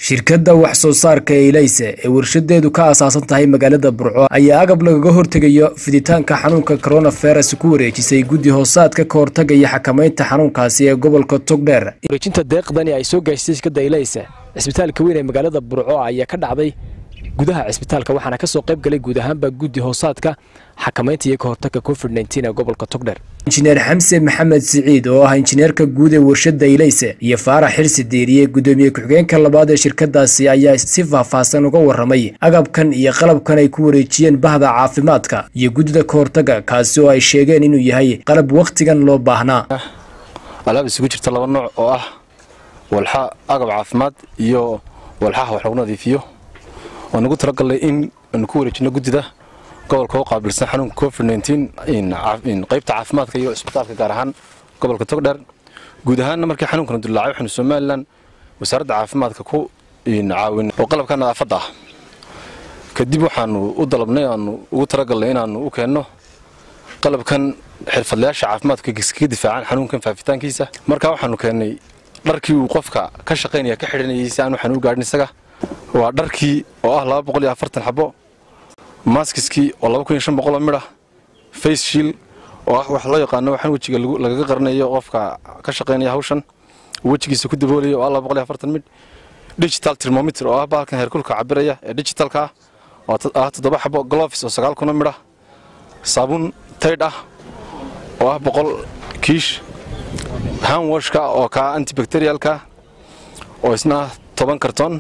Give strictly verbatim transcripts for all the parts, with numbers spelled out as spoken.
shirkadda wax soo saarka Ilayse ee warshadeedu ka aasaasan tahay magaalada Burco ayaa agab lagaga hortagayo fiditaanka xanuunka coronavirus ku wareejisay guddi hoosaadka ka hortagaya xakamaynta xanuunkaasi ee gobolka Togdheer. Wareejinta deeqdani ay soo gaarsiisay shirkadda Ilayse isbitaalka weyn ee magaalada Burco ayaa ka dhacday gudaha isbitaalka waxaana ka soo qayb galay guud ahaanba guddi hoosaadka xakamaynta iyo ka hortagga covid nineteen ee gobolka Togdheer. Injineer Xamse Maxamed Siciid oo ah injineerka guud ee warshadda Ilayse iyo Faarax Xirsi Deeriye gudoomiye ku-xigeenka labaad ee shirkadaasi ayaa si faahfaahsan uga warramay agabkan iyo qalabkan ay ku wareejiyeen bahda caafimaadka iyo guddida ka hortagga kaasi oo ay sheegeen inuu yahay qalab waqtigan loo baahnaa. alaab isugu jirta laba nooc oo ah walxa agab caafimaad iyo walxaha wax lagu nadiifiyo oo nagu talagalay in aan ku wareejino guddida gobolka oo qaabilsan xanuunka covid nineteen in qaybta caafimaadka iyo isbitaalka gaar ahaan gobolka Togdheer guud ahaan markii xanuunkan dillaacay waxaan Soomaaliland wasaaradda caafimaadka ku caawin oo qalabka nadaafadda ah kadib waxaan u dalabnay aan ugu talagalay in aan u keenno qalabkan xirfadlayaasha caafimaadka iska difaacaan xanuunkan faafitaankiisa marka waxaanu keennay dharkii uu qofka ka shaqeynaya ka xidhanayay si aan waxaan u gaadhin isaga waa dharkii oo ah laba boqol iyo afartan xabo maskiski oo laba kun iyo shan boqol midh face shield oo ah wax loo yaqaan waxaan wajiga laga qarinayo qofka ka shaqeynaya hawshan wajigiisa ku daboolayo oo laba boqol iyo afartan midh digital thermometer oo ah baalkan heerkulka cabiraya ee digitalka oo ah toddoba xabo gloves oo sagaal kun midh saabun tayd ah oo ah boqol kiish hand washka oo ka antibacterialka oo isna toban karton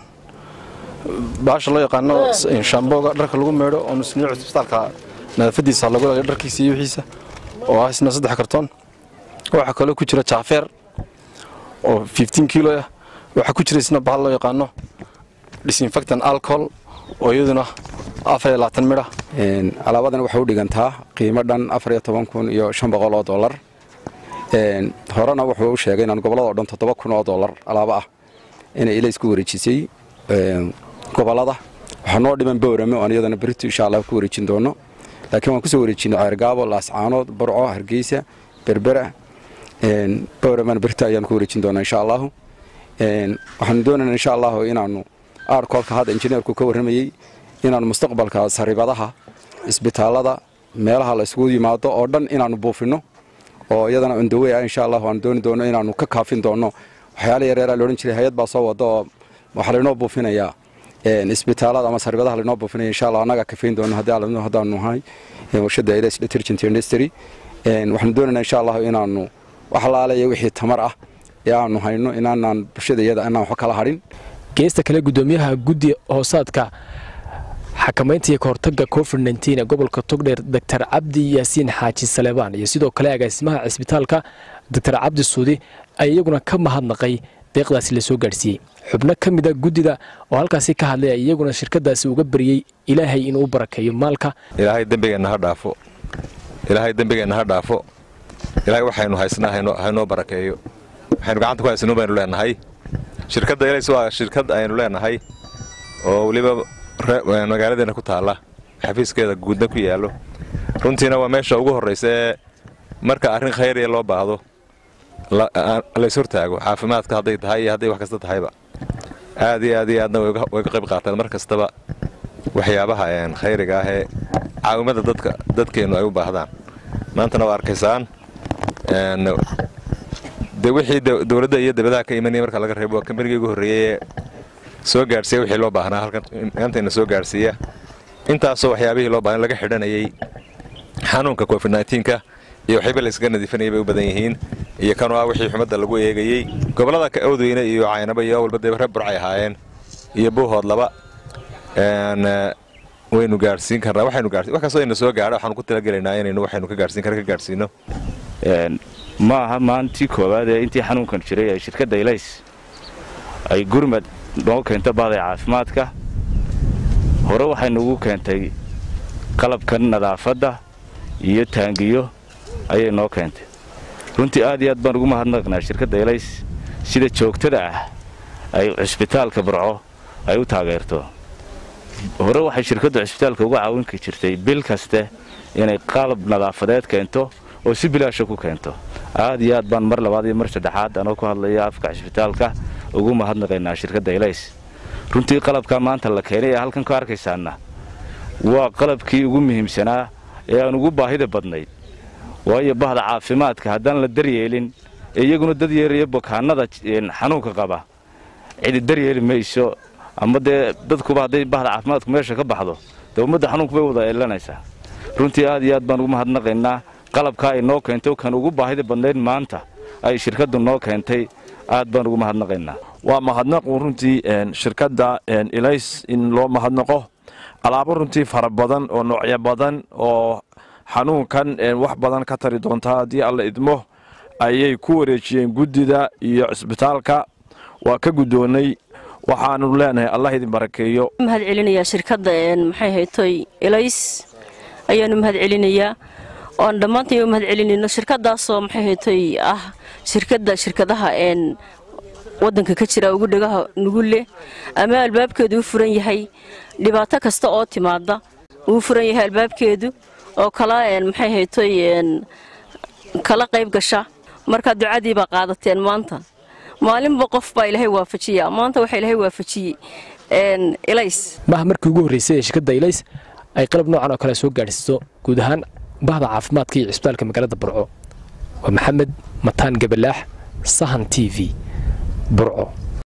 baasha loo yaqaan shaambooga dharka lagu meedho oo nusniyo isbitaalka nadaafadiisa lagu leeyahay dharkiisa iyo wixiisa oo ah isna saddex karton waxa kale ku jira jaafeer oo fifteen kilo ah waxa ku jira isna bahal loo yaqaan disinfectant alcohol oo iyaduna afar iyo labaatan midh een alaabadan waxa u dhigantaa qiimo dhan afar iyo toban kun iyo shan boqol oo dollar een horena wuxuu u sheegay in gobolada oo dhan toddoba kun oo dollar alaaba ah inay Ilayse ku wareejisay een gobolada waxa noo dhiman Boorame oo iyadana berito insha Allah ku wareejin doono laakiin waan ku soo wareejinay Ceergaabo Laascaanood Burco Hargeysa Berbera een Boorame berito ayaan ku wareejin doonaa insha Allah een waxaan doonaynaa insha Allah inaanu arkolka hada injineerku ka warramayay inaanu mustaqbalka saribadaha isbitaalada meelaha la isugu yimaado oo dhan inaanu buufino oo iyadana indhawey insha Allah waan dooni doono inaanu ka kaafin doono waxyaalo yaryar loo oran jiray hay'ad baa soo wado waxa la inoo buufinayaa een isbitaalada ama saribadaha la inoo buufinaya insha Allah anaga ka fiin doono hadii aan hadaan nahay warshada Ilayse detergent industry een waxaan doonaynaa insha Allah inaanu wax laaleeyo wixii tamar ah ee aanu hayno inaan bulshadayada aan wax kala harin geesta kale gudoomiyaha guddi hoosaadka xakamaynta iyo ka hortagga covid nineteen ee gobolka Togdheer Doctor Cabdi Yaasiin Xaaji Saleebaan iyo sidoo kale agaasimaha isbitaalka Doctor Cabdi Suudi ay iyaguna ka mahadnaqay deeqdaasi la soo gaarsiiyay xubno kamid ah guddida oo halkaasi ka hadlay iyaguna shirkadaasi uga bariyay Ilaahay inuu barakeeyo maalka Ilaahay dambigeena ha dhaafo Ilaahay dambigeena ha dhaafo Ilaahay waxaynu haysnaa hayno barakeeyo waxaynu gacanta ku haysnaa baynu leenahay shirkadda Ilayse waa shirkad aynu leenahay oo waliba magaaladeena ku taala xafiiskeeda guudna ku yaalo runtiina waa meesha ugu horeysa marka arrin khayr ah loo baahdo la soo taago caafimaadka haday tahay iyo haday wax kasta tahayba aad iyo aad iyo aadna way ka qayb qaataan mar kastaba waxyaabaha aan khayriga ah ee caawimada dadka dadkeenu ay u baahdaan maantana waa arkaysaan een de wixii dawladda iyo dawladaha ka imanay marka laga reebo kambanigii ugu horeeyay soo gaarsiiyay wixii loo baahnaa halkan intaana soo gaarsiiya intaas oo waxyaabihii loo baahan laga xidhanayay xanuunka covid nineteen ka iyo waxba la iska nadiifanayay bay u badan yihiin iyo kan waa wixii xumadda lagu eegayay gobolada ka awdweyna iyo caynaba iyo walba deebar burcay ahaayeen iyo buuhood laba een waynu gaarsiin karnaa waxaynu gaarsiin wax kastoo inoo soo gaaro waxaan ku talagaleynaa inaynu waxaynu ka gaarsiin karnaa ka gaarsiino een ma aha maantii koowaad ee intii xanuunkan jiray ee shirkadda Ilayse ay gurmad noo keentay baada caafimaadka hore waxaynu ugu keentay qalabkan nadaafadda iyo taangiyo ayay noo keentay runtii aad iyo aad baan ugu mahadnaqnaa shirkadda Ilayse sida joogtada ah ay isbitaalka Burco ay u taageerto hore waxay shirkadda isbitaalka uga caawin jirtay bil kaste inay qalab nadaafadeed keento oo si bilaash ku keento aad iyo aad baan mar labaad iyo mar saddexaad anoo ku hadlaya afka isbitaalka ugu mahadnaqaynaa shirkadda Ilayse runtii qalabka maanta la keenay ee halkan ka arkaysaana waa qalabkii ugu muhiimsanaa ee aan ugu baahida badnayd waayo bahda caafimaadka haddaan la daryeelin iyaguna dad yeeraya bukaanada xanuunka qaba cidi daryeeli mayso ama dee dadkuba hadday bahda caafimaadku meesha ka baxdo dee ummadda xanuunku bay wada eelanaysaa runtii aad iyo aad baan ugu mahadnaqaynaa qalabka ay noo keentay kan ugu baahida badnayd maanta ay shirkaddu noo keentay aad baan ugu mahadnaqaynaa waa mahadnaqu runtii shirkadda ilays in loo mahadnaqo alaabo runtii fara badan oo noocyo badan oo xanuunkan wax badan ka tari doontaa haddii alla idmo ayay ku wareejiyeen guddida iyo cisbitaalka waa ka guddoonnay waxaanu leenahay allah idin barakeeyo mahad celinayaa shirkadda maxay haytoy ilays ayaanu mahad celinayaa oon dhammaantiin u mahad celinayno shirkaddaasoo maxay haytoy ah shirkadda shirkadaha waddanka ka jira ugu dhagaha nugu leh ama albaabkeedu u furan yahay dhibaato kasta oo timaada uu furan yahay albaabkeedu oo kala maxay haytoy kala qayb gasha marka ducadii baa qaadateen maanta maalinba qof baa ilaahay waafajiya maanta waxa ilaahay waafajiyay een ilays maaha markii ugu horeysay ee shirkadda ilays ay qalab noocan oo kale soo gaadhsiiso guud ahaan bahda caafimaadka iyo cisbitaalka magaalada Burco waa Maxamed Mataan Gabalaax Sahan T V Burco.